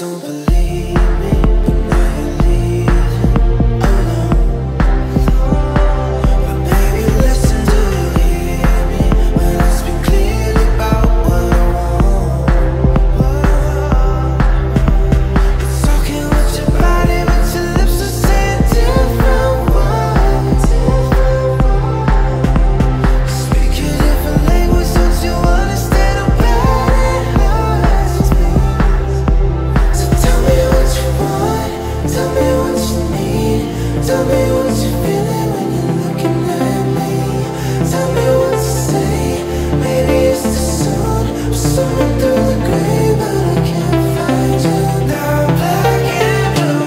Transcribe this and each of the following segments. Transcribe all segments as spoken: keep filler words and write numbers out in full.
don't believe me, but now you're leaving alone. But baby, listen, do you hear me when I speak clearly about what I want? You're talking with your body, but your lips are saying different words. Speak a different language, don't you understand how bad it hurts me? So tell me what you want, tell me what you need, tell me what you're feeling when you're looking at me. Tell me what to say, maybe it's too soon. I'm swimming through the gray, but I can't find you. Now I'm black and blue.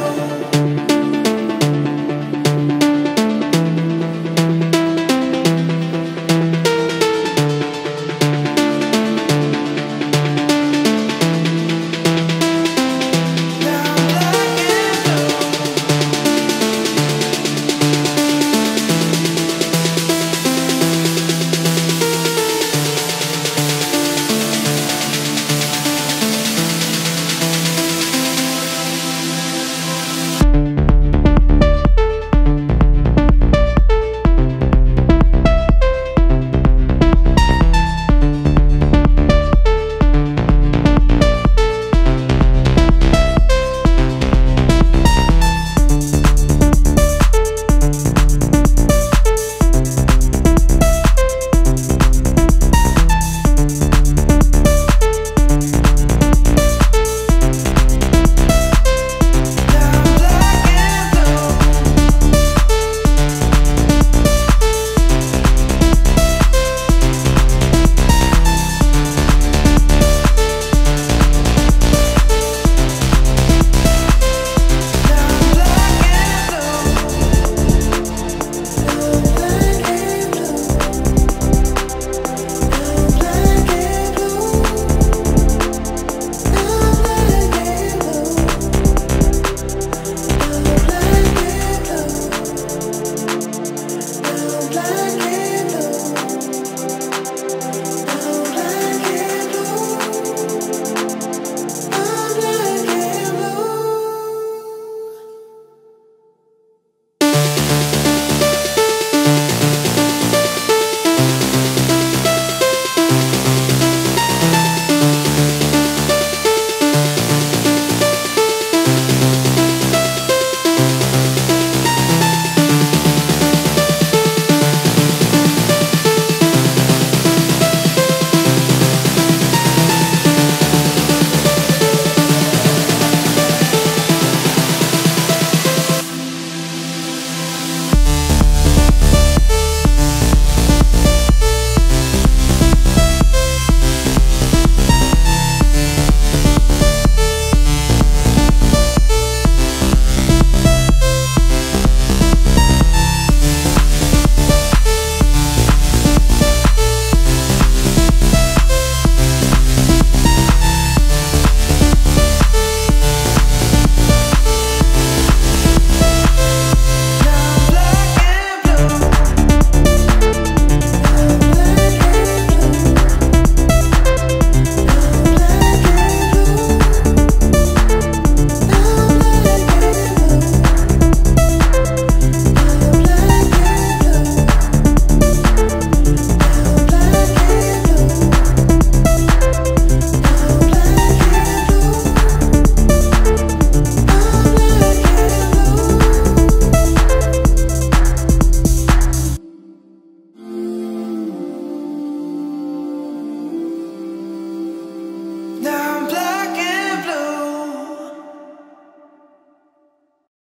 Now I'm black and blue.